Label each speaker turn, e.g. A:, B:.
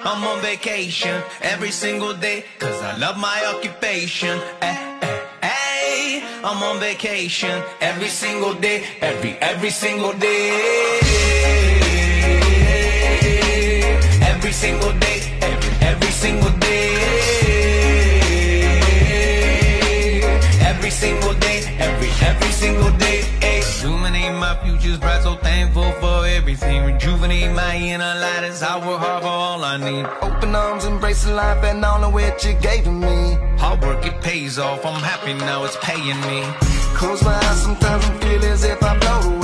A: I'm on vacation every single day, cause I love my occupation. Hey, I'm on vacation every single day, every single day. Every single day, every single day. Every single day, every single day. Illuminate my future's bright, so thankful for everything. Rejuvenate my inner light as I work hard for all I need.
B: Open arms, embracing life and all of what you gave to me.
A: Hard work, it pays off. I'm happy now, it's paying me.
B: Close my eyes, sometimes I feel as if I blow away.